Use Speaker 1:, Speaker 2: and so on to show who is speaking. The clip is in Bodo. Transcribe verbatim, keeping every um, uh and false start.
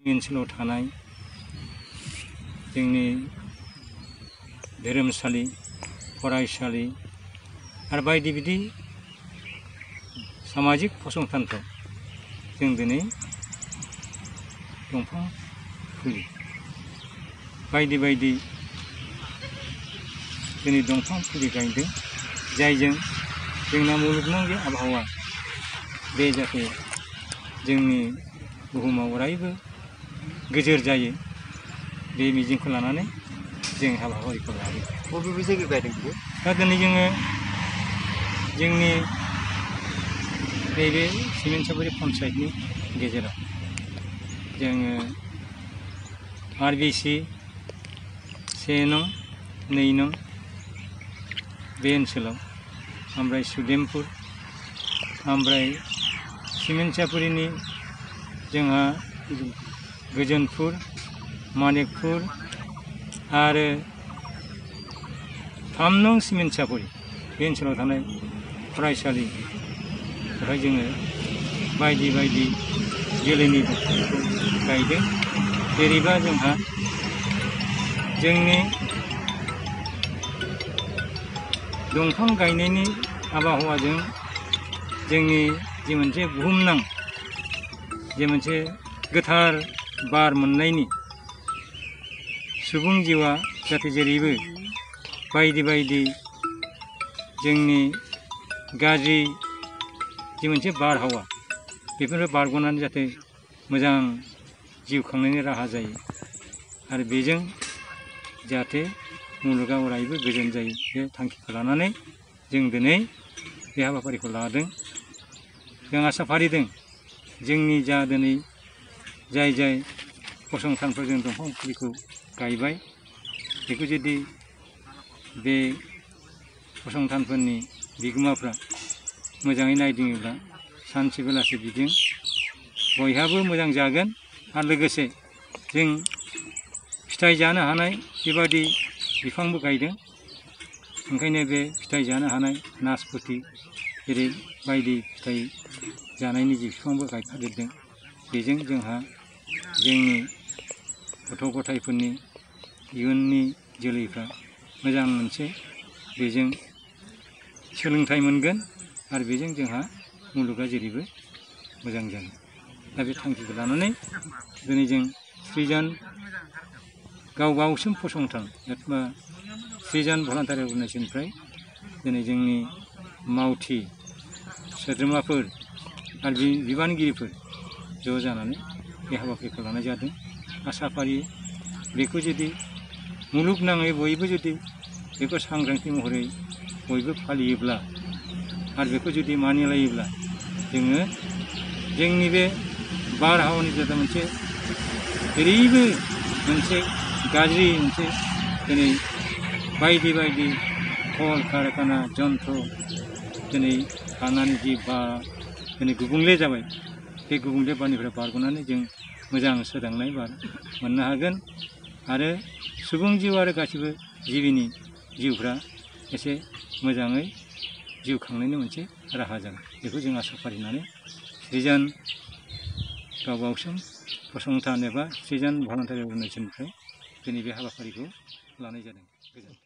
Speaker 1: ओनसोलाव थानाय जोंनि धोरोमसालि फरायसालि आरो बायदि बायदि सामाजिक फसंथानफ्राव जों दिनै दंफां फुलि बायदि बायदि दिनै दंफां फुलि गायदों जायजों जोंना मुलुगनाङै आबहावा बे जाहाथे जोंनि बुहुमाव अरायबो गोजोर जायो बे मिजिंखौ लानानै जों हाबाफारिखौ लादों।
Speaker 2: बबे बबे जायगायाव गायदों बेखौ?
Speaker 1: दा दिनै जोङो जोंनि नैबे सिमेन्टसापरि पन्सायतनि गेजेराव जोङो आर बि सि से नं नै नं बे ओनसोलाव ओमफ्राय सुदेमपुर ओमफ्राय सिमेन्टसापरिनि जोंहा गोजोनपुर मानिकपुर आरो थाम नं सिमेन्टसापरि बे ओनसोलाव थानाय फरायसालि बेवहाय जोङो बायदि बायदि जोलैनि दंफांखौ गायदों। जेरैबा जोंहा जोंनि दंफां गायनायनि आबहावाजों जोंनि जे मोनसे बुहुमनां जे मोनसे गोथार बार मोननायनि सुबुं जिउआ जाहाथे जेरैबो बायदि बायदि जोंनि गाज्रि जे मोनसे बारहावा बेफोरनिफ्राय बारग'नानै जाहाथे मोजां जिउ खांनायनि राहा जायो आरो बेजों जाहाथे मुलुगा अरायबो गोजोन जायो बे थांखिखौ लानानै जों दिनै बे हाबाफारिखौ लादों। जों आसा फारिदों जोंनि जा दिनै जाय जाय फसंथानफोर जों दंफां फुलिखौ गायबाय बेखौ जुदि बे फसंथानफोरनि बिगोमाफ्रा मोजाङै नायदिङोब्ला सानसे बेलासे बिजों बयहाबो मोजां जागोन आरो लोगोसे जों फिथाइ जानो हानाय बेबादि बिफांबो गायदों। ओंखायनो बे फिथाइ जानो हानाय नासपति जेरै बायदि फिथाइ जानायनि जि बिफांबो गायफादेरदों। बेजों जोंहा जोंनि गथ' गथायफोरनि इयुननि जोलैफ्रा मोजां मोनसे बेजों सोलोंथाइ मोनगोन आरो बेजों जोंहा मुलुगा जेरैबो मोजां जागोन। दा बे थांखिखौ लानानै दिनै जों सृजन गाव गावसोम फसंथान एबा सृजन भलान्टारि अर्गानाइजेसननिफ्राय दिनै जोंनि मावथि सोद्रोमाफोर आरो बिबानगिरिफोर ज' जानानै बे हाबाफारिखौ लानाय जादों। आसा फारियो बेखौ जुदि मुलुगनाङै बयबो जुदि बेखौ सांग्रांथि महरै बयबो फालियोब्ला आरो बेखौ जुदि मानिलायोब्ला जोङो जोंनि बे बारहावानि जाहाथे मोनसे जेरैबो मोनसे गाज्रि मोनसे दिनै बायदि बायदि कल कारखाना जन्थ्र दिनै थानानै जि बार दिनै गुबुंले जाबाय बे गुबुंले बारनिफ्राय बारग'नानै जों मोजां सोदांनाय बार मोननो हागोन आरो सुबुं जिउ आरो गासिबो जिबिनि जिउफ्रा एसे मोजाङै जिउ खांनायनि मोनसे राहा जागोन। बेखौ जों आसा फारिनानै सृजन गाव गावसोम फसंथान एबा सृजन भलान्टारि अर्गानाइजेसननिफ्राय दिनै बे हाबाफारिखौ लानाय जादों। गोजोन्थों।